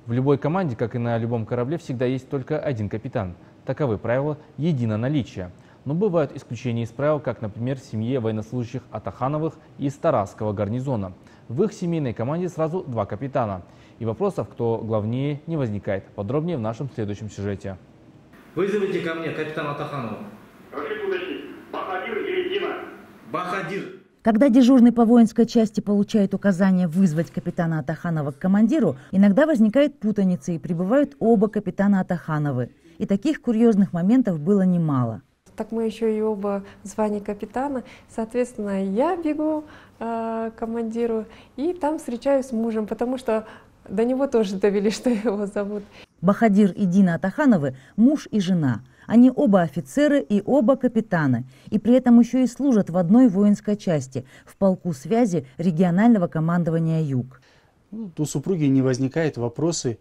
В любой команде, как и на любом корабле, всегда есть только один капитан. Таковы правила единоналичия. Но бывают исключения из правил, как, например, в семье военнослужащих Атахановых из Тарасского гарнизона. В их семейной команде сразу два капитана. И вопросов, кто главнее, не возникает. Подробнее в нашем следующем сюжете. Вызовите ко мне капитана Атаханова. Прошу уточнить, Бахадир или Дина? Бахадир. Когда дежурный по воинской части получает указание вызвать капитана Атаханова к командиру, иногда возникает путаница и прибывают оба капитана Атахановы. И таких курьезных моментов было немало. Так мы еще и оба в звании капитана. Соответственно, я бегу к командиру и там встречаюсь с мужем, потому что до него тоже довели, что его зовут. Бахадир и Дина Атахановы – муж и жена. Они оба офицеры и оба капитаны, и при этом еще и служат в одной воинской части, в полку связи регионального командования «Юг». У супруги не возникает вопросы,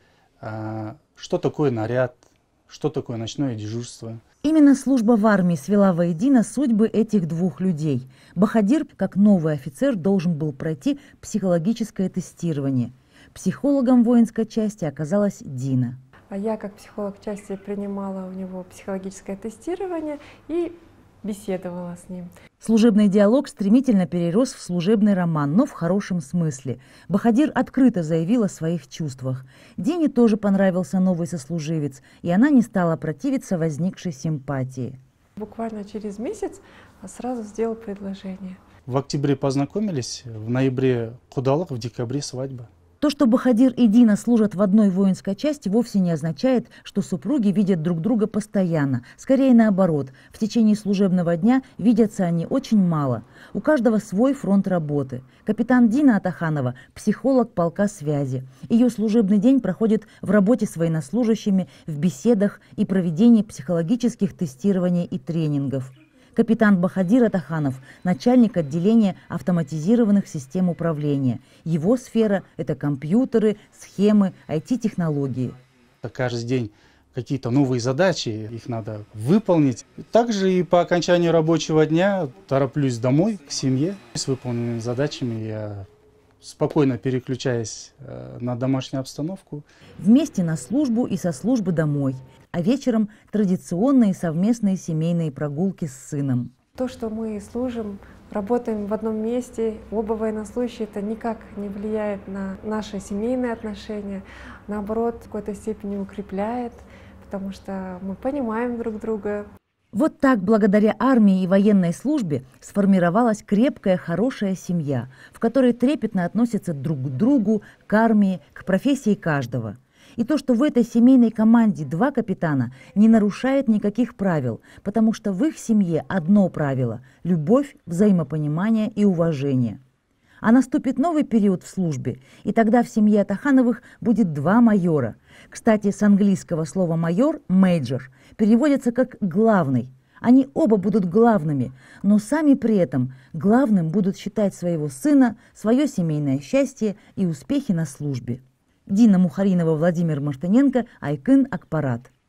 что такое наряд, что такое ночное дежурство. Именно служба в армии свела воедино судьбы этих двух людей. Бахадир, как новый офицер, должен был пройти психологическое тестирование. Психологом воинской части оказалась Дина. А я, как психолог части, принимала у него психологическое тестирование и беседовала с ним. Служебный диалог стремительно перерос в служебный роман, но в хорошем смысле. Бахадир открыто заявил о своих чувствах. Дине тоже понравился новый сослуживец, и она не стала противиться возникшей симпатии. Буквально через месяц сразу сделал предложение. В октябре познакомились, в ноябре кудалык, в декабре свадьба. То, что Бахадир и Дина служат в одной воинской части, вовсе не означает, что супруги видят друг друга постоянно. Скорее наоборот, в течение служебного дня видятся они очень мало. У каждого свой фронт работы. Капитан Дина Атаханова – психолог полка связи. Ее служебный день проходит в работе с военнослужащими, в беседах и проведении психологических тестирований и тренингов. Капитан Бахадир Атаханов – начальник отделения автоматизированных систем управления. Его сфера – это компьютеры, схемы, IT-технологии. Каждый день какие-то новые задачи, их надо выполнить. Также и по окончании рабочего дня тороплюсь домой, к семье. С выполненными задачами я спокойно переключаюсь на домашнюю обстановку. Вместе на службу и со службы домой. А вечером традиционные совместные семейные прогулки с сыном. То, что мы служим, работаем в одном месте, оба военнослужащие, это никак не влияет на наши семейные отношения. Наоборот, в какой-то степени укрепляет, потому что мы понимаем друг друга. Вот так, благодаря армии и военной службе, сформировалась крепкая, хорошая семья, в которой трепетно относятся друг к другу, к армии, к профессии каждого. И то, что в этой семейной команде два капитана, не нарушает никаких правил, потому что в их семье одно правило – любовь, взаимопонимание и уважение. А наступит новый период в службе, и тогда в семье Атахановых будет два майора. Кстати, с английского слова «майор» – «major» переводится как «главный». Они оба будут главными, но сами при этом главным будут считать своего сына, свое семейное счастье и успехи на службе. Дина Мухаринова, Владимир Мартыненко, Айкын Акпарат.